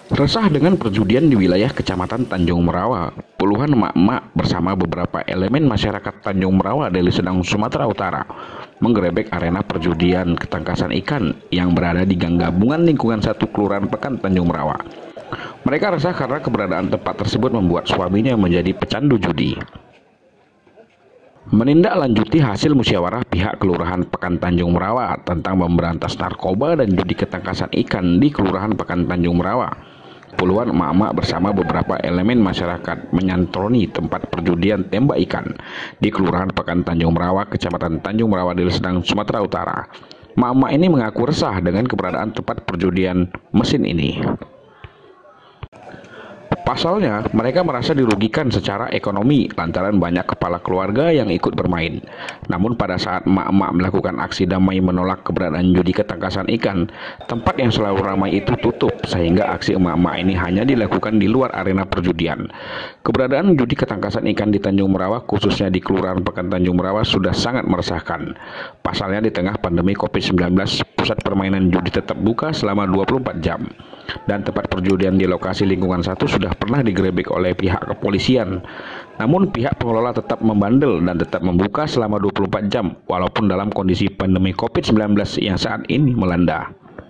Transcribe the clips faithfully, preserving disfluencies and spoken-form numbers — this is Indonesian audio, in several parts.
Resah dengan perjudian di wilayah Kecamatan Tanjung Merawa, puluhan emak-emak bersama beberapa elemen masyarakat Tanjung Merawa, Deli Serdang, Sumatera Utara, menggerebek arena perjudian ketangkasan ikan yang berada di Gang Gabungan Lingkungan satu Kelurahan Pekan, Tanjung Merawa. Mereka resah karena keberadaan tempat tersebut membuat suaminya menjadi pecandu judi. Menindaklanjuti hasil musyawarah pihak Kelurahan Pekan Tanjung Merawa tentang memberantas narkoba dan judi ketangkasan ikan di Kelurahan Pekan Tanjung Merawa, puluhan emak-emak bersama beberapa elemen masyarakat menyantroni tempat perjudian tembak ikan di Kelurahan Pekan Tanjung Merawa, Kecamatan Tanjung Merawa, Deli Serdang, Sumatera Utara. Emak-emak ini mengaku resah dengan keberadaan tempat perjudian mesin ini. Pasalnya, mereka merasa dirugikan secara ekonomi lantaran banyak kepala keluarga yang ikut bermain. Namun pada saat emak-emak melakukan aksi damai menolak keberadaan judi ketangkasan ikan, tempat yang selalu ramai itu tutup sehingga aksi emak-emak ini hanya dilakukan di luar arena perjudian. Keberadaan judi ketangkasan ikan di Tanjung Merawa, khususnya di Kelurahan Pekan Tanjung Merawa, sudah sangat meresahkan. Pasalnya di tengah pandemi covid sembilan belas, pusat permainan judi tetap buka selama dua puluh empat jam. Dan tempat perjudian di lokasi lingkungan satu sudah pernah digerebek oleh pihak kepolisian. Namun pihak pengelola tetap membandel dan tetap membuka selama dua puluh empat jam walaupun dalam kondisi pandemi covid sembilan belas yang saat ini melanda.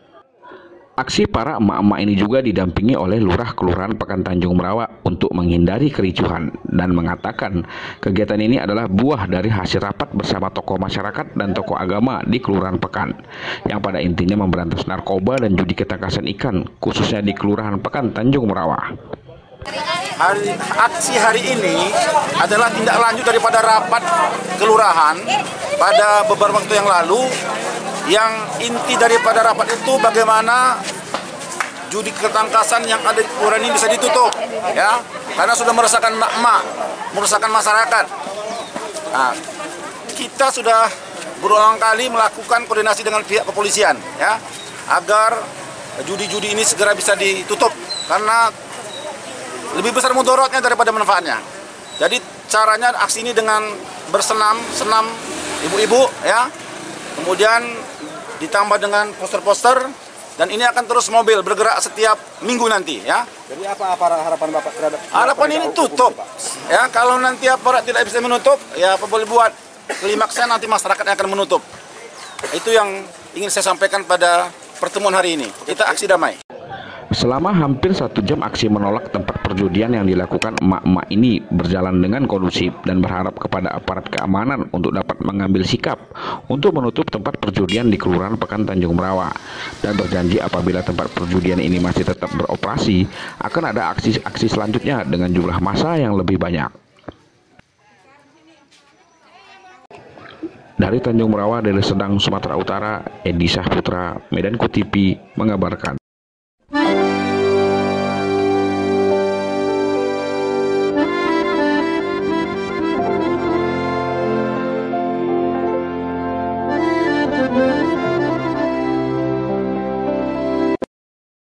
Aksi para emak-emak ini juga didampingi oleh Lurah Kelurahan Pekan Tanjung Merawa untuk menghindari kericuhan dan mengatakan kegiatan ini adalah buah dari hasil rapat bersama tokoh masyarakat dan tokoh agama di Kelurahan Pekan yang pada intinya memberantas narkoba dan judi ketangkasan ikan khususnya di Kelurahan Pekan Tanjung Merawa. Hari, aksi hari ini adalah tindak lanjut daripada rapat kelurahan pada beberapa waktu yang lalu, yang inti daripada rapat itu bagaimana judi ketangkasan yang ada di kelurahan ini bisa ditutup, ya, karena sudah meresahkan emak-emak, meresahkan masyarakat. Nah, kita sudah berulang kali melakukan koordinasi dengan pihak kepolisian, ya, agar judi-judi ini segera bisa ditutup karena lebih besar mudorotnya daripada manfaatnya. Jadi caranya aksi ini dengan bersenam, senam ibu-ibu, ya, kemudian ditambah dengan poster-poster, dan ini akan terus mobil bergerak setiap minggu nanti, ya. Jadi apa, apa harapan Bapak terhadap harapan ini tutup, ya. Kalau nanti aparat tidak bisa menutup, ya apa boleh buat. Klimaksnya nanti masyarakat yang akan menutup. Itu yang ingin saya sampaikan pada pertemuan hari ini. Kita aksi damai. Selama hampir satu jam aksi menolak tempat perjudian yang dilakukan emak-emak ini berjalan dengan kondusif dan berharap kepada aparat keamanan untuk dapat mengambil sikap untuk menutup tempat perjudian di Kelurahan Pekan Tanjung Merawa dan berjanji apabila tempat perjudian ini masih tetap beroperasi akan ada aksi-aksi selanjutnya dengan jumlah massa yang lebih banyak. Dari Tanjung Merawa, Deli Serdang, Sumatera Utara, Edi Syahputra, Medan Ku T V mengabarkan.